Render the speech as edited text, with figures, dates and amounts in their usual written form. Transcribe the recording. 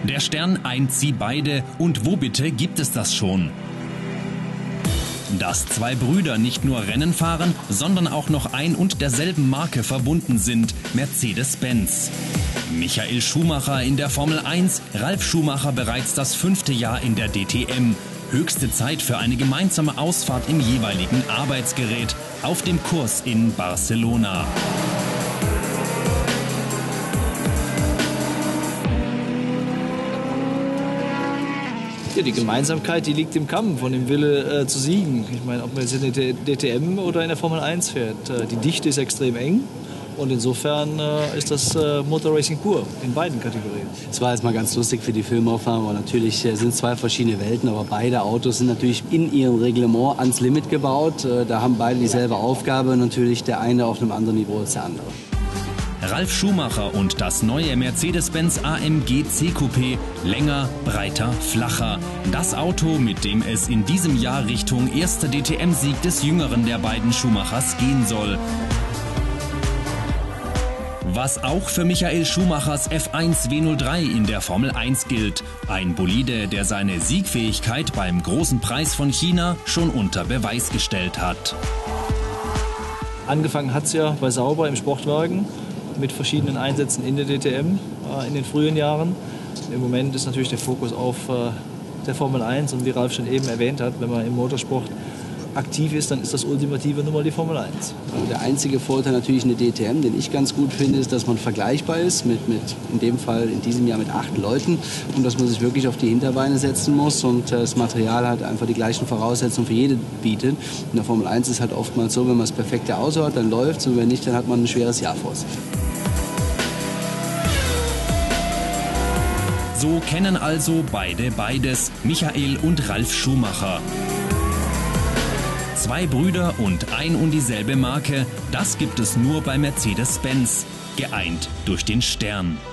Der Stern eint sie beide. Und wo bitte gibt es das schon? Dass zwei Brüder nicht nur Rennen fahren, sondern auch noch ein und derselben Marke verbunden sind, Mercedes-Benz. Michael Schumacher in der Formel 1, Ralf Schumacher bereits das 5. Jahr in der DTM. Höchste Zeit für eine gemeinsame Ausfahrt im jeweiligen Arbeitsgerät auf dem Kurs in Barcelona. Ja, die Gemeinsamkeit, die liegt im Kampf und im Wille zu siegen. Ich meine, ob man jetzt in der DTM oder in der Formel 1 fährt. Die Dichte ist extrem eng und insofern ist das Motorracing pur in beiden Kategorien. Es war jetzt mal ganz lustig für die Filmaufnahmen, aber natürlich sind es zwei verschiedene Welten, aber beide Autos sind natürlich in ihrem Reglement ans Limit gebaut. Da haben beide dieselbe Aufgabe, natürlich der eine auf einem anderen Niveau als der andere. Ralf Schumacher und das neue Mercedes-Benz AMG C-Coupé, länger, breiter, flacher. Das Auto, mit dem es in diesem Jahr Richtung erster DTM-Sieg des jüngeren der beiden Schumachers gehen soll. Was auch für Michael Schumachers F1 W03 in der Formel 1 gilt. Ein Bolide, der seine Siegfähigkeit beim großen Preis von China schon unter Beweis gestellt hat. Angefangen hat es ja bei Sauber im Sportwagen mit verschiedenen Einsätzen in der DTM in den frühen Jahren. Im Moment ist natürlich der Fokus auf der Formel 1 und wie Ralf schon eben erwähnt hat, wenn man im Motorsport aktiv ist, dann ist das ultimative Nummer die Formel 1. Also der einzige Vorteil natürlich in der DTM, den ich ganz gut finde, ist, dass man vergleichbar ist mit in dem Fall in diesem Jahr mit 8 Leuten und dass man sich wirklich auf die Hinterbeine setzen muss und das Material halt einfach die gleichen Voraussetzungen für jede bietet. In der Formel 1 ist halt oftmals so, wenn man das perfekte Auto hat, dann läuft's und wenn nicht, dann hat man ein schweres Jahr vor sich. So kennen also beide beides, Michael und Ralf Schumacher. Zwei Brüder und ein und dieselbe Marke, das gibt es nur bei Mercedes-Benz, geeint durch den Stern.